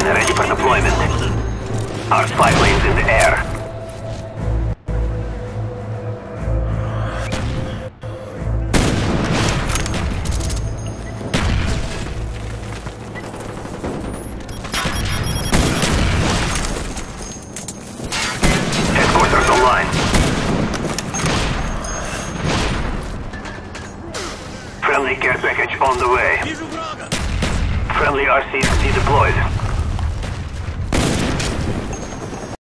ready for deployment. Our spy plane's in the air. Headquarters online. Friendly care package on the way. Friendly RCXD deployed.